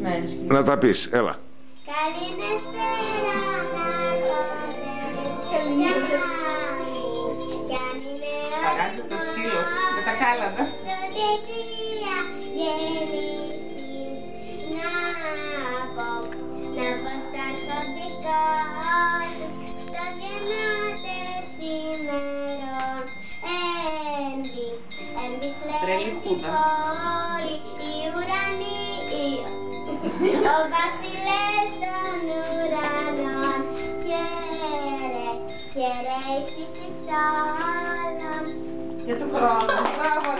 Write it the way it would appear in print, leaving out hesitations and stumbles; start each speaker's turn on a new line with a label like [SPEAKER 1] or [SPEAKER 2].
[SPEAKER 1] Να τα πεις, έλα.
[SPEAKER 2] Παράζει το σκύλος με τα κάλατα. Τρελή κούδα.
[SPEAKER 3] Ο βασιλεύς των ουρανών χαιρετήσεις όλων.
[SPEAKER 2] Για του χρόνου. Μπράβο.